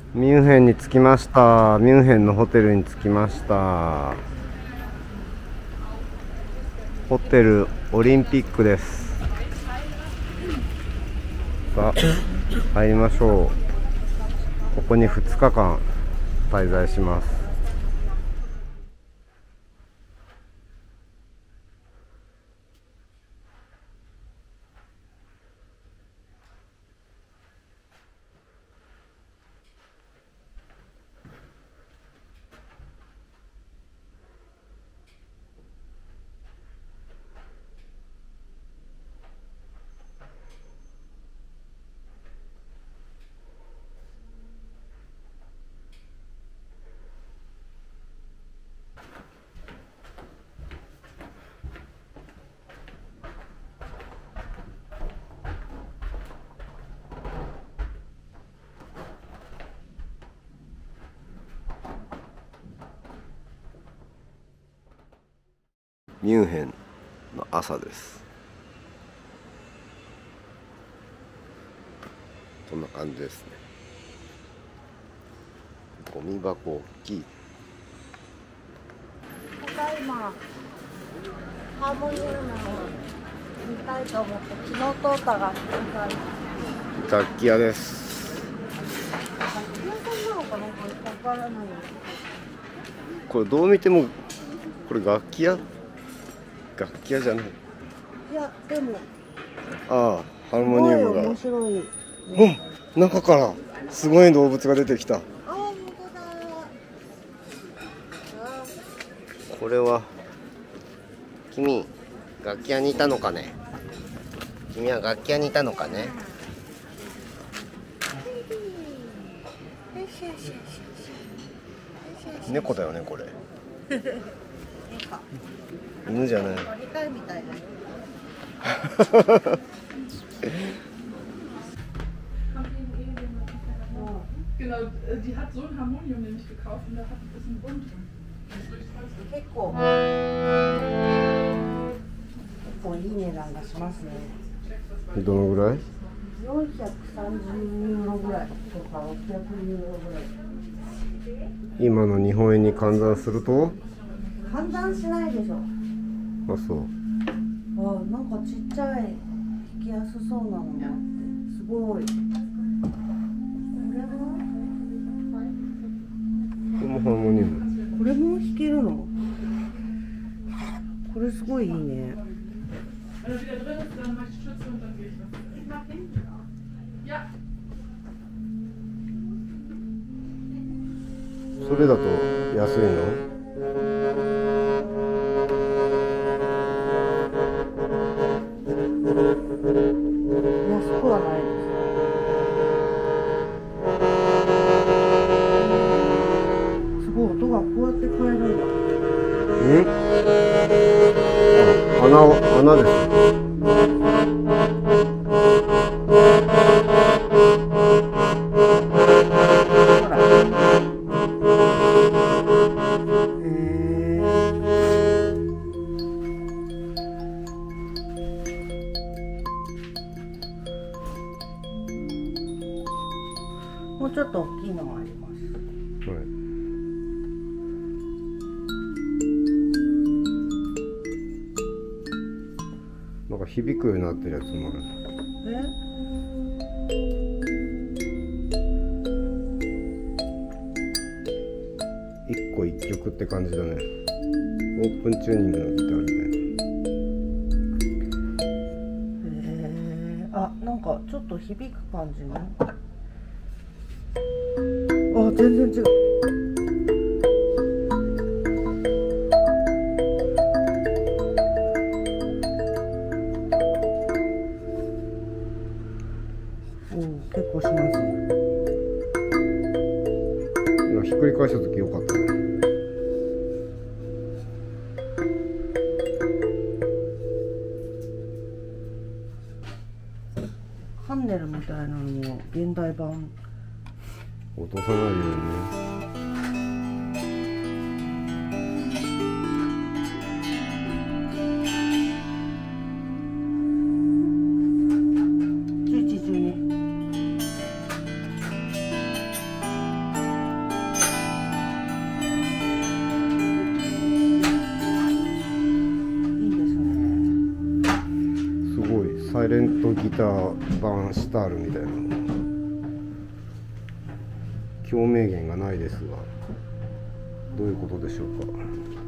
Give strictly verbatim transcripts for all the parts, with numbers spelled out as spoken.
ミュンヘンに着きました。ミュンヘンのホテルに着きました。ホテルオリンピックです。さあ入りましょう。ここにふつかかん滞在します。ミュンヘンの朝です。こんな感じですね。ゴミ箱大きい。 ただいまハーモニウムを見たいと思って昨日通った楽器屋楽器屋です。 楽器屋さんなのかな、これわからない。 これどう見てもこれ楽器屋楽器屋じゃない。 いやでもああ、ハーモニウムが。 面白い、 ね、お、中からすごい動物が出てきた。 あ、本当だ。 これは君楽器屋にいたのかね。君は楽器屋にいたのかね。猫だよねこれ。犬じゃない。 鳥飼いみたいな。 Genau, die hat so ein Harmonium nämlich gekauft und da hat es einen Bund drin. 結構結構いい値段がしますね。 どのぐらい？ よんひゃくさんじゅうユーロぐらいとかろっぴゃくユーロぐらい。 今の日本円に換算すると？ 換算しないでしょ。 あ、そう。 あ、なんかちっちゃい弾きやすそうなのがあってすごい。これは？ これもハーモニウム。 これも弾けるの？これすごいいいね。 Wenn er wieder drin ist, dann mach ich Stütze und dann gehe ich was. Ich mach hinten auch. Ja. それだと安いの？ 安くはないです。すごい音がこうやって変えるんだ。 ん？あ、穴を穴です。 もうちょっと大きいのがあります。 はい。なんか響くようになってるやつもある。 え？ 一個一曲って感じだね。オープンチューニングのギターみたいな。 へえ。あ、なんかちょっと響く感じの。あ、全然違う。おお、結構しますね。 今ひっくり返した時良かったね。 ハンネルみたいなのも現代版。 落とさないようにね。 レントギター版シタールみたいな共鳴源がないですが、どういうことでしょうか。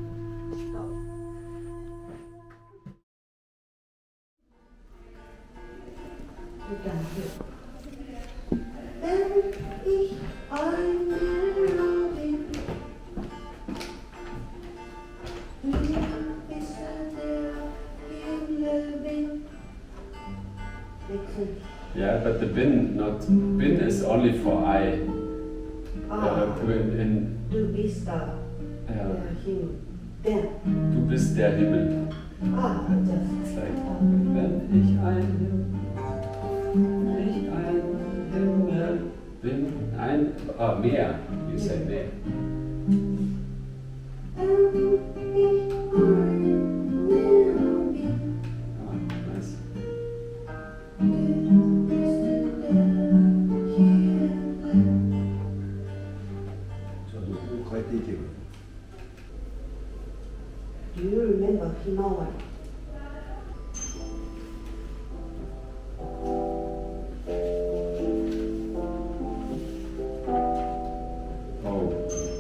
Yeah, but the bin, not bin is only for I. Ah, Uh, in, du bist da, ja, der Himmel. Der. du bist der Himmel. Ah, das It's like, wenn ich ein Himmel, ich ein Himmel bin, ein, ah, Meer, you said Meer. Ah, nice. 変えていける。 Do you remember Himawari? Oh.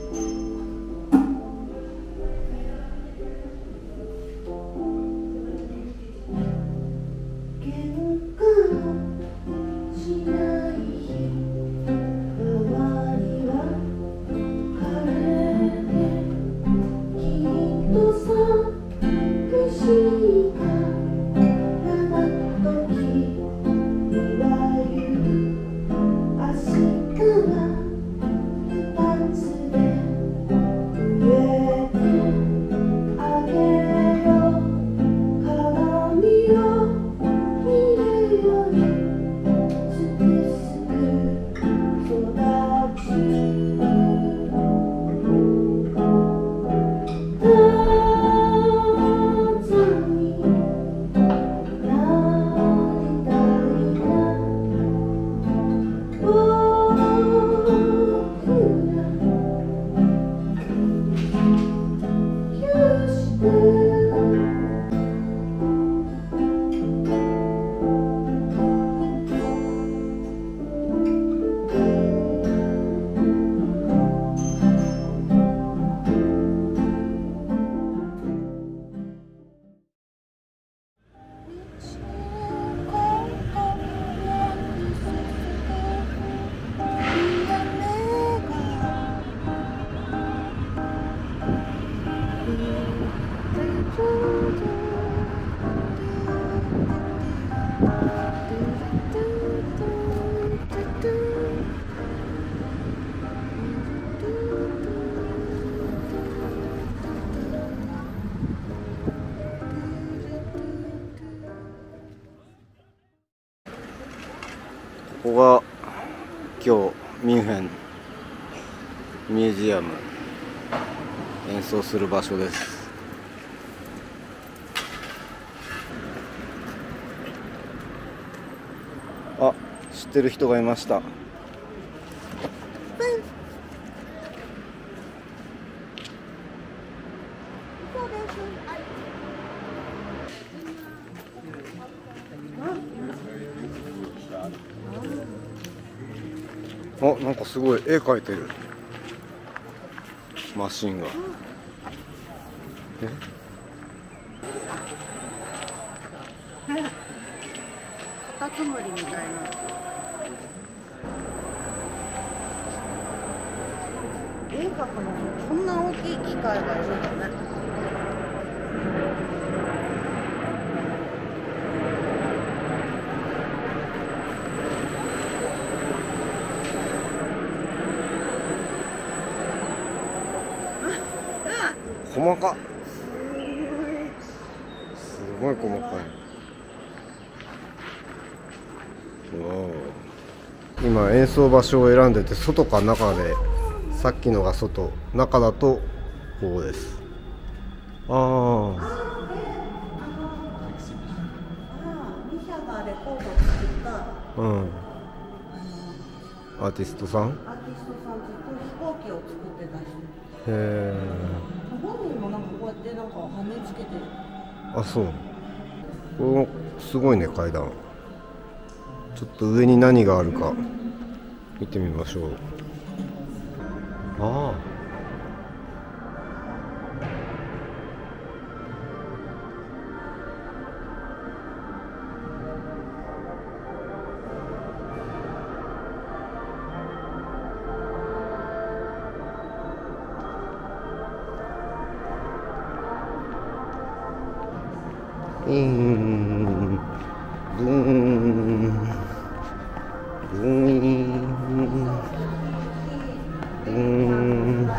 ここが今日ミュンヘンミュージアム演奏する場所です。あ、知ってる人がいました。あ、なんかすごい絵描いてるマシンが。え？ カタツムリみたいな。絵描くのこんな大きい機械がいるんだね。 細かっ。すごい細かい。今演奏場所を選んでて、外か中で、さっきのが外、中だとこうです。ああ。 ミシャがレコードを作った、 うん。アーティストさん？ アーティストさんずっと飛行機を作ってた人。 へえ。 本人もなんかこうやってなんか羽根つけてる。 あ、そう。これもすごいね、階段。 ちょっと上に何があるか見てみましょう。ああ、うーん、ブーン、ブーン、ブーン。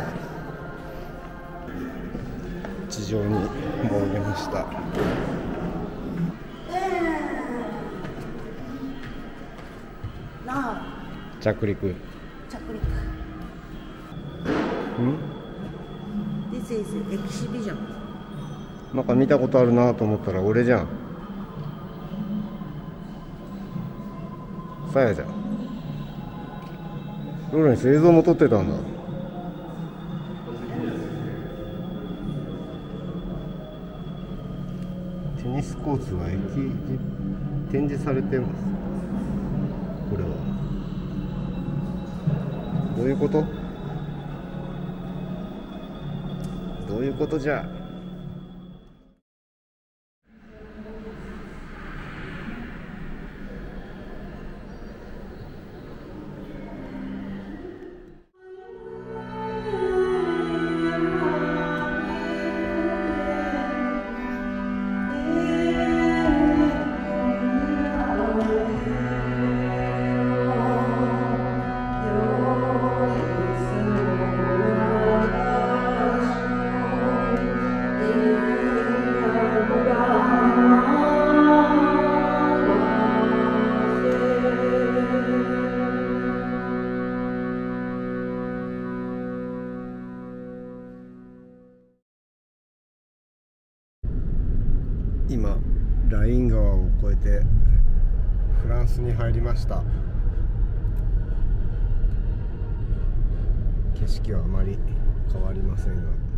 地上に潜りました。着陸。 着陸。 ん？ This is exhibition。 なんか見たことあるなと思ったら俺じゃん。さやじゃん。ローレンス映像も撮ってたんだ。テニスコーツが駅展示されてます。これはどういうこと？どういうことじゃ。今ライン川を越えてフランスに入りました。景色はあまり変わりませんが